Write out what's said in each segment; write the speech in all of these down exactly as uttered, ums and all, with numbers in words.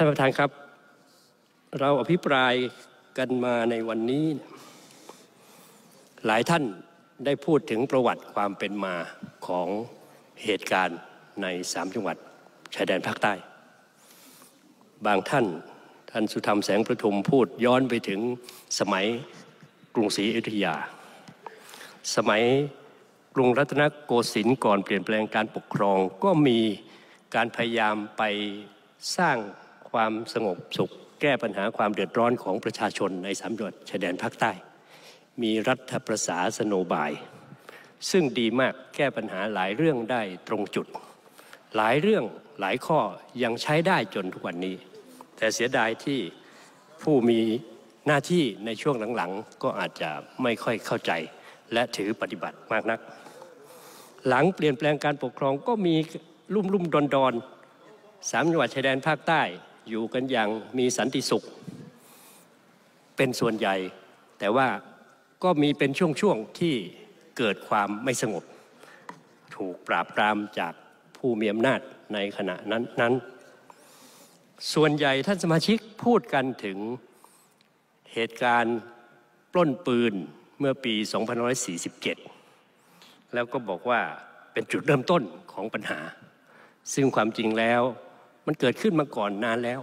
านประธานครับเราอภิปรายกันมาในวันนี้หลายท่านได้พูดถึงประวัติความเป็นมาของเหตุการณ์ในสามจังหวัดชายแดนภาคใต้บางท่านท่านสุธรรมแสงประทุมพูดย้อนไปถึงสมัยกรุงศรีอยุธยาสมัยกรุงรัตนโกสินทร์ก่อนเปลี่ยนแปลงการปกครองก็มีการพยายามไปสร้างความสงบสุขแก้ปัญหาความเดือดร้อนของประชาชนในสามจังหวัดชายแดนภาคใต้มีรัฐประศาสนโบายซึ่งดีมากแก้ปัญหาหลายเรื่องได้ตรงจุดหลายเรื่องหลายข้อยังใช้ได้จนทุกวันนี้แต่เสียดายที่ผู้มีหน้าที่ในช่วงหลังๆก็อาจจะไม่ค่อยเข้าใจและถือปฏิบัติมากนักหลังเปลี่ยนแปลงการปกครองก็มีลุ่มลุ่มดอนดอนสามจังหวัดชายแดนภาคใต้อยู่กันอย่างมีสันติสุขเป็นส่วนใหญ่แต่ว่าก็มีเป็นช่วงๆที่เกิดความไม่สงบถูกปราบปรามจากผู้มีอำนาจในขณะนั้นนั้นส่วนใหญ่ท่านสมาชิกพูดกันถึงเหตุการณ์ปล้นปืนเมื่อปีสองพันห้าร้อยสี่สิบเจ็ดแล้วก็บอกว่าเป็นจุดเริ่มต้นของปัญหาซึ่งความจริงแล้วมันเกิดขึ้นมาก่อนนานแล้ว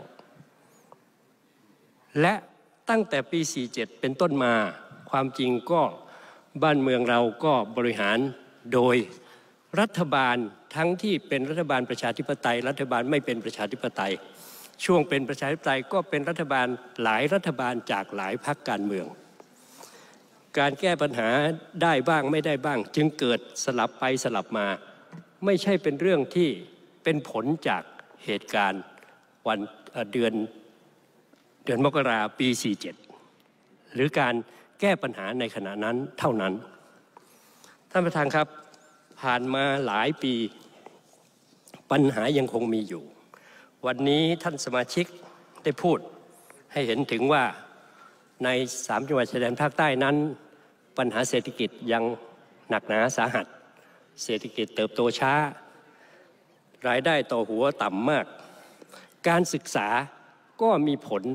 และตั้งแต่ปีสี่สิบเจ็ดเป็นต้นมาความจริงก็บ้านเมืองเราก็บริหารโดยรัฐบาลทั้งที่เป็นรัฐบาลประชาธิปไตยรัฐบาลไม่เป็นประชาธิปไตยช่วงเป็นประชาธิปไตยก็เป็นรัฐบาลหลายรัฐบาลจากหลายพรรคการเมืองการแก้ปัญหาได้บ้างไม่ได้บ้างจึงเกิดสลับไปสลับมาไม่ใช่เป็นเรื่องที่เป็นผลจากเหตุการณ์วันเดือนเดือนมกราปีสี่สิบเจ็ดหรือการแก้ปัญหาในขณะนั้นเท่านั้นท่านประธานครับผ่านมาหลายปีปัญหายังคงมีอยู่วันนี้ท่านสมาชิกได้พูดให้เห็นถึงว่าในสามจังหวัดชายแดนภาคใต้นั้นปัญหาเศรษฐกิจยังหนักหนาสาหัสเศรษฐกิจเติบโตช้ารายได้ต่อหัวต่ำมากการศึกษาก็มีผล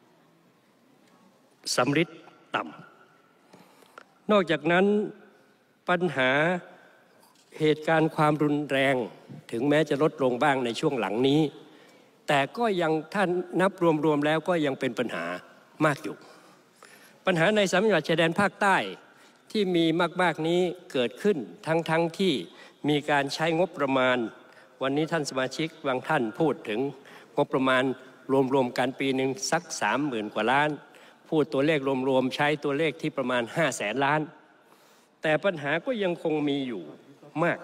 สำฤทธิ์ต่ำนอกจากนั้นปัญหาเหตุการณ์ความรุนแรงถึงแม้จะลดลงบ้างในช่วงหลังนี้แต่ก็ยังท่านนับรวมๆแล้วก็ยังเป็นปัญหามากอยู่ปัญหาในสามจังหวัดชายแดนภาคใต้ที่มีมากๆนี้เกิดขึ้นทั้งๆที่มีการใช้งบประมาณวันนี้ท่านสมาชิกบางท่านพูดถึงงบประมาณรวมๆกันปีหนึ่งสักสามหมื่นกว่าล้านพูดตัวเลขรวมๆใช้ตัวเลขที่ประมาณห้าแสนล้านแต่ปัญหาก็ยังคงมีอยู่มาก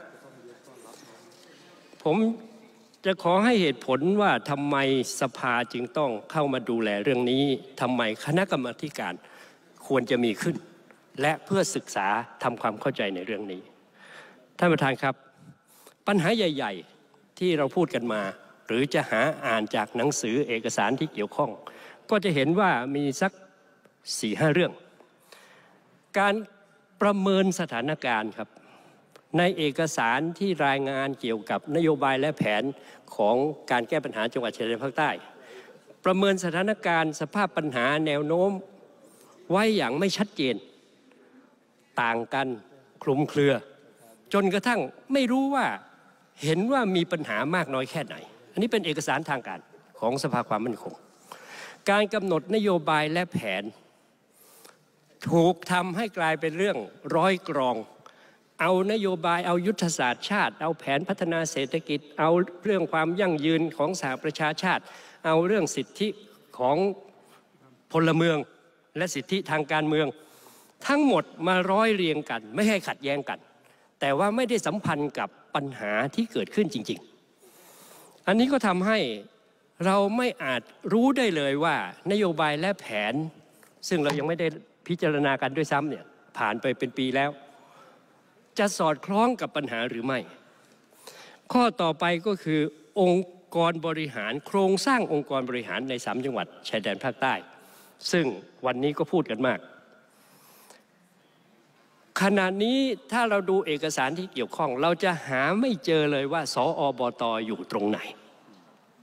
ผมจะขอให้เหตุผลว่าทำไมสภาจึงต้องเข้ามาดูแลเรื่องนี้ทำไมคณะกรรมาธิการควรจะมีขึ้นและเพื่อศึกษาทำความเข้าใจในเรื่องนี้ท่านประธานครับปัญหาใหญ่ๆที่เราพูดกันมาหรือจะหาอ่านจากหนังสือเอกสารที่เกี่ยวข้องก็จะเห็นว่ามีสักสี่ห้าเรื่องการประเมินสถานการณ์ครับในเอกสารที่รายงานเกี่ยวกับนโยบายและแผนของการแก้ปัญหาจังหวัดชายแดนภาคใต้ประเมินสถานการณ์สภาพปัญหาแนวโน้มไว้อย่างไม่ชัดเจนต่างกันคลุมเครือจนกระทั่งไม่รู้ว่าเห็นว่ามีปัญหามากน้อยแค่ไหนอันนี้เป็นเอกสารทางการของสภาความมั่นคงการกำหนดนโยบายและแผนถูกทำให้กลายเป็นเรื่องร้อยกรองเอานโยบายเอายุทธศาสตร์ชาติเอาแผนพัฒนาเศรษฐกิจเอาเรื่องความยั่งยืนของสหประชาชาติเอาเรื่องสิทธิของพลเมืองและสิทธิทางการเมืองทั้งหมดมาร้อยเรียงกันไม่ให้ขัดแย้งกันแต่ว่าไม่ได้สัมพันธ์กับปัญหาที่เกิดขึ้นจริงๆอันนี้ก็ทำให้เราไม่อาจรู้ได้เลยว่านโยบายและแผนซึ่งเรายังไม่ได้พิจารณากันด้วยซ้ำเนี่ยผ่านไปเป็นปีแล้วจะสอดคล้องกับปัญหาหรือไม่ข้อต่อไปก็คือองค์กรบริหารโครงสร้างองค์กรบริหารในสามจังหวัดชายแดนภาคใต้ซึ่งวันนี้ก็พูดกันมากขณะนี้ถ้าเราดูเอกสารที่เกี่ยวข้องเราจะหาไม่เจอเลยว่าสอบต.อยู่ตรงไหน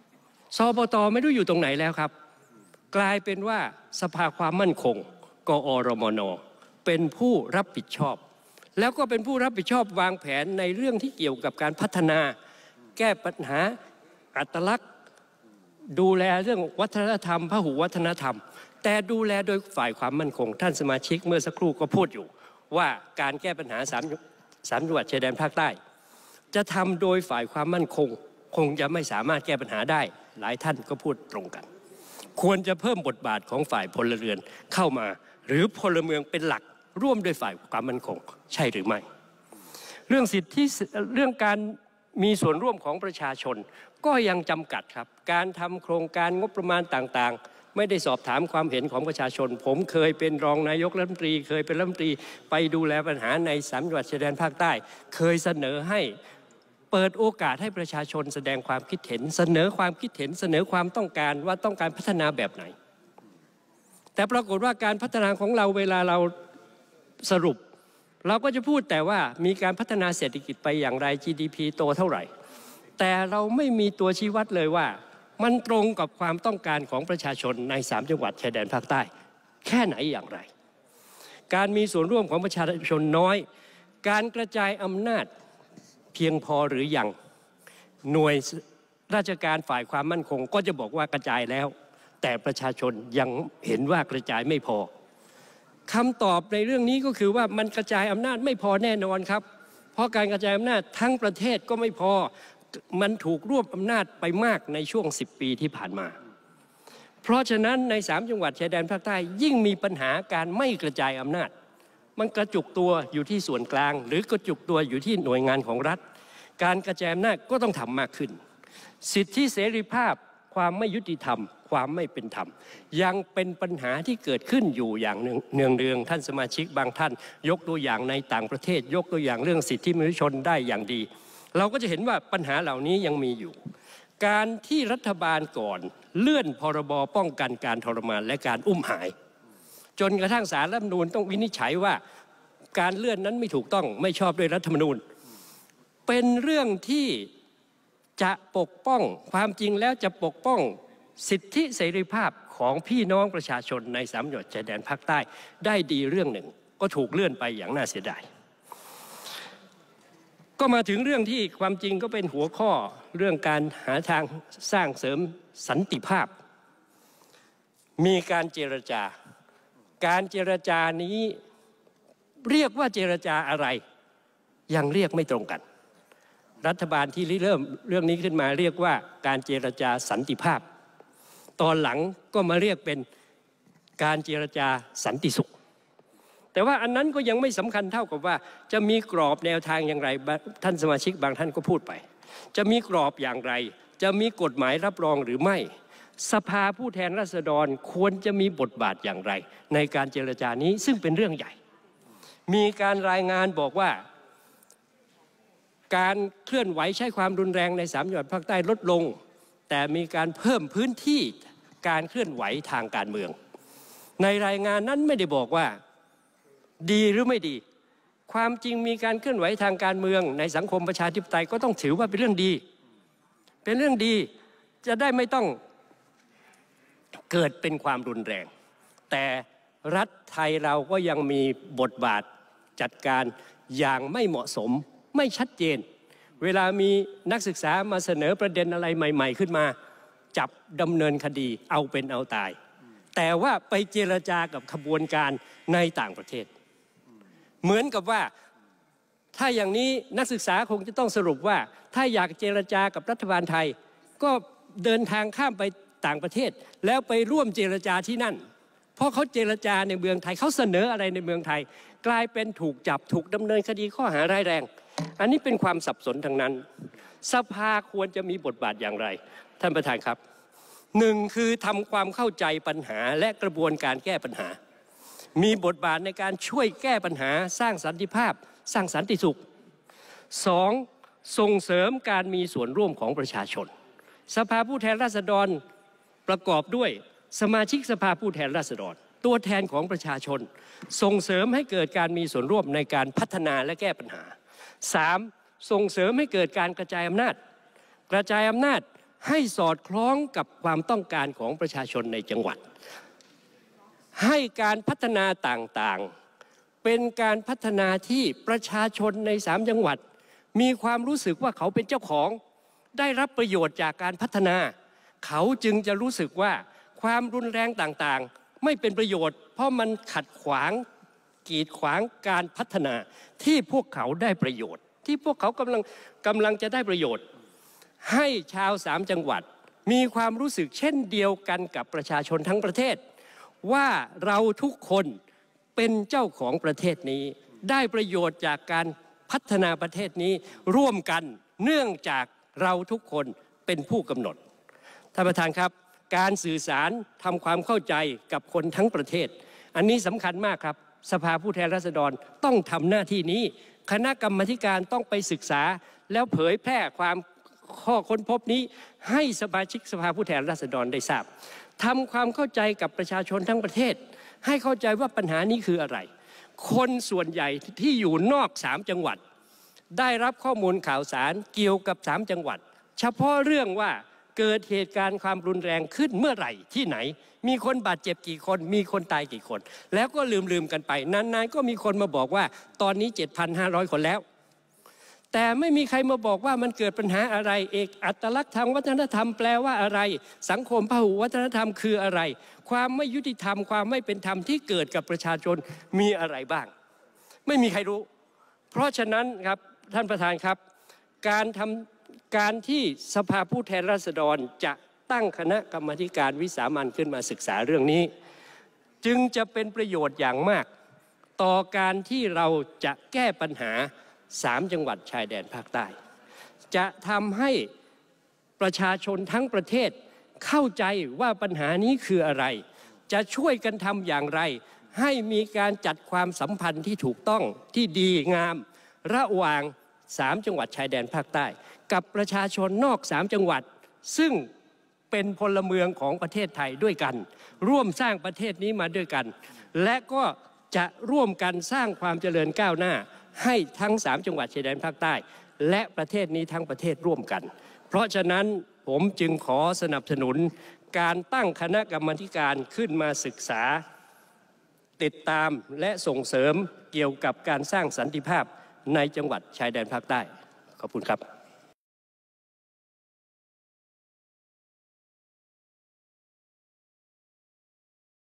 สปต.ไม่รู้อยู่ตรงไหนแล้วครับกลายเป็นว่าสภาความมั่นคงกอรมน.เป็นผู้รับผิดชอบแล้วก็เป็นผู้รับผิดชอบวางแผนในเรื่องที่เกี่ยวกับการพัฒนาแก้ปัญหาอัตลักษณ์ดูแลเรื่องวัฒนธรรมพหุวัฒนธรรมแต่ดูแลโดยฝ่ายความมั่นคงท่านสมาชิกเมื่อสักครู่ก็พูดอยู่ว่าการแก้ปัญหาสามสามจังหวัดชายแดนภาคใต้จะทำโดยฝ่ายความมั่นคงคงจะไม่สามารถแก้ปัญหาได้หลายท่านก็พูดตรงกันควรจะเพิ่มบทบาทของฝ่ายพลเรือนเข้ามาหรือพลเมืองเป็นหลักร่วมด้วยฝ่ายความมั่นคงใช่หรือไม่เรื่องสิทธิเรื่องการมีส่วนร่วมของประชาชนก็ยังจำกัดครับการทำโครงการงบประมาณต่างๆไม่ได้สอบถามความเห็นของประชาชนผมเคยเป็นรองนายกรัฐมนตรีเคยเป็นรัฐมนตรีไปดูแลปัญหาในสามจังหวัดชายแดนภาคใต้เคยเสนอให้เปิดโอกาสให้ประชาชนแสดงความคิดเห็นเสนอความคิดเห็นเสนอความต้องการว่าต้องการพัฒนาแบบไหนแต่ปรากฏว่าการพัฒนาของเราเวลาเราสรุปเราก็จะพูดแต่ว่ามีการพัฒนาเศรษฐกิจไปอย่างไร จี ดี พี โตเท่าไหร่แต่เราไม่มีตัวชี้วัดเลยว่ามันตรงกับความต้องการของประชาชนในสามจังหวัดชายแดนภาคใต้แค่ไหนอย่างไรการมีส่วนร่วมของประชาชนน้อยการกระจายอำนาจเพียงพอหรือยังหน่วยราชการฝ่ายความมั่นคงก็จะบอกว่ากระจายแล้วแต่ประชาชนยังเห็นว่ากระจายไม่พอคำตอบในเรื่องนี้ก็คือว่ามันกระจายอำนาจไม่พอแน่นอนครับเพราะการกระจายอำนาจทั้งประเทศก็ไม่พอมันถูกรวบอำนาจไปมากในช่วงสิบปีที่ผ่านมาเพราะฉะนั้นในสามจังหวัดชายแดนภาคใต้ยิ่งมีปัญหาการไม่กระจายอำนาจมันกระจุกตัวอยู่ที่ส่วนกลางหรือกระจุกตัวอยู่ที่หน่วยงานของรัฐการกระจายอำนาจก็ต้องทำมากขึ้นสิทธิเสรีภาพความไม่ยุติธรรมความไม่เป็นธรรมยังเป็นปัญหาที่เกิดขึ้นอยู่อย่างเนืองเนืองท่านสมาชิกบางท่านยกตัวอย่างในต่างประเทศยกตัวอย่างเรื่องสิทธิมนุษยชนได้อย่างดีเราก็จะเห็นว่าปัญหาเหล่านี้ยังมีอยู่การที่รัฐบาลก่อนเลื่อนพรบป้องกันการทรมานและการอุ้มหายจนกระทั่งศาลรัฐธรรมนูญต้องวินิจฉัยว่าการเลื่อนนั้นไม่ถูกต้องไม่ชอบด้วยรัฐธรรมนูญเป็นเรื่องที่จะปกป้องความจริงแล้วจะปกป้องสิทธิเสรีภาพของพี่น้องประชาชนในสามจังหวัดชายแดนภาคใต้ได้ดีเรื่องหนึ่งก็ถูกเลื่อนไปอย่างน่าเสียดายก็มาถึงเรื่องที่ความจริงก็เป็นหัวข้อเรื่องการหาทางสร้างเสริมสันติภาพมีการเจรจาการเจรจานี้เรียกว่าเจรจาอะไรยังเรียกไม่ตรงกันรัฐบาลที่เริ่มเรื่องนี้ขึ้นมาเรียกว่าการเจรจาสันติภาพตอนหลังก็มาเรียกเป็นการเจรจาสันติสุขแต่ว่าอันนั้นก็ยังไม่สำคัญเท่ากับว่าจะมีกรอบแนวทางอย่างไรท่านสมาชิกบางท่านก็พูดไปจะมีกรอบอย่างไรจะมีกฎหมายรับรองหรือไม่สภาผู้แทนราษฎรควรจะมีบทบาทอย่างไรในการเจรจานี้ซึ่งเป็นเรื่องใหญ่มีการรายงานบอกว่าการเคลื่อนไหวใช้ความรุนแรงในสามจังหวัดภาคใต้ลดลงแต่มีการเพิ่มพื้นที่การเคลื่อนไหวทางการเมืองในรายงานนั้นไม่ได้บอกว่าดีหรือไม่ดีความจริงมีการเคลื่อนไหวทางการเมืองในสังคมประชาธิปไตยก็ต้องถือว่าเป็นเรื่องดีเป็นเรื่องดีจะได้ไม่ต้องเกิดเป็นความรุนแรงแต่รัฐไทยเราก็ยังมีบทบาทจัดการอย่างไม่เหมาะสมไม่ชัดเจนเวลามีนักศึกษามาเสนอประเด็นอะไรใหม่ๆขึ้นมาจับดำเนินคดีเอาเป็นเอาตายแต่ว่าไปเจรจากับขบวนการในต่างประเทศเหมือนกับว่าถ้าอย่างนี้นักศึกษาคงจะต้องสรุปว่าถ้าอยากเจรจากับรัฐบาลไทยก็เดินทางข้ามไปต่างประเทศแล้วไปร่วมเจรจาที่นั่นเพราะเขาเจรจาในเมืองไทยเขาเสนออะไรในเมืองไทยกลายเป็นถูกจับถูกดำเนินคดีข้อหาร้ายแรงอันนี้เป็นความสับสนทั้งนั้นสภาควรจะมีบทบาทอย่างไรท่านประธานครับหนึ่งคือทำความเข้าใจปัญหาและกระบวนการแก้ปัญหามีบทบาทในการช่วยแก้ปัญหาสร้างสันติภาพสร้างสันติสุขสองส่งเสริมการมีส่วนร่วมของประชาชนสภาผู้แทนราษฎรประกอบด้วยสมาชิกสภาผู้แทนราษฎรตัวแทนของประชาชนส่งเสริมให้เกิดการมีส่วนร่วมในการพัฒนาและแก้ปัญหาสามส่งเสริมให้เกิดการกระจายอำนาจกระจายอำนาจให้สอดคล้องกับความต้องการของประชาชนในจังหวัดให้การพัฒนาต่างๆเป็นการพัฒนาที่ประชาชนในสามจังหวัดมีความรู้สึกว่าเขาเป็นเจ้าของได้รับประโยชน์จากการพัฒนาเขาจึงจะรู้สึกว่าความรุนแรงต่างๆไม่เป็นประโยชน์เพราะมันขัดขวางกีดขวางการพัฒนาที่พวกเขาได้ประโยชน์ที่พวกเขากำลังกำลังจะได้ประโยชน์ให้ชาวสามจังหวัดมีความรู้สึกเช่นเดียวกันกับประชาชนทั้งประเทศว่าเราทุกคนเป็นเจ้าของประเทศนี้ได้ประโยชน์จากการพัฒนาประเทศนี้ร่วมกันเนื่องจากเราทุกคนเป็นผู้กำหนดท่านประธานครับการสื่อสารทำความเข้าใจกับคนทั้งประเทศอันนี้สำคัญมากครับสภาผู้แทนราษฎรต้องทำหน้าที่นี้คณะกรรมาธิการต้องไปศึกษาแล้วเผยแพร่ความข้อค้นพบนี้ให้สมาชิกสภาผู้แทนราษฎรได้ทราบทำความเข้าใจกับประชาชนทั้งประเทศให้เข้าใจว่าปัญหานี้คืออะไรคนส่วนใหญ่ที่อยู่นอกสามจังหวัดได้รับข้อมูลข่าวสารเกี่ยวกับสามจังหวัดเฉพาะเรื่องว่าเกิดเหตุการณ์ความรุนแรงขึ้นเมื่อไหร่ที่ไหนมีคนบาดเจ็บกี่คนมีคนตายกี่คนแล้วก็ลืมๆกันไปนานๆก็มีคนมาบอกว่าตอนนี้ เจ็ดพันห้าร้อย คนแล้วแต่ไม่มีใครมาบอกว่ามันเกิดปัญหาอะไรเอกอัตลักษณ์ทางวัฒนธรรมแปลว่าอะไรสังคมพหุวัฒนธรรมคืออะไรความไม่ยุติธรรมความไม่เป็นธรรมที่เกิดกับประชาชนมีอะไรบ้างไม่มีใครรู้เพราะฉะนั้นครับท่านประธานครับการทำการที่สภาผู้แทนราษฎรจะตั้งคณะกรรมาธิการวิสามัญขึ้นมาศึกษาเรื่องนี้จึงจะเป็นประโยชน์อย่างมากต่อการที่เราจะแก้ปัญหาสามจังหวัดชายแดนภาคใต้จะทำให้ประชาชนทั้งประเทศเข้าใจว่าปัญหานี้คืออะไรจะช่วยกันทำอย่างไรให้มีการจัดความสัมพันธ์ที่ถูกต้องที่ดีงามระหว่างสามจังหวัดชายแดนภาคใต้กับประชาชนนอกสามจังหวัดซึ่งเป็นพลเมืองของประเทศไทยด้วยกันร่วมสร้างประเทศนี้มาด้วยกันและก็จะร่วมกันสร้างความเจริญก้าวหน้าให้ทั้งสามจังหวัดชายแดนภาคใต้และประเทศนี้ทั้งประเทศร่วมกันเพราะฉะนั้นผมจึงขอสนับสนุนการตั้งคณะกรรมาธิการขึ้นมาศึกษาติดตามและส่งเสริมเกี่ยวกับการสร้างสันติภาพในจังหวัดชายแดนภาคใต้ขอบคุณครับ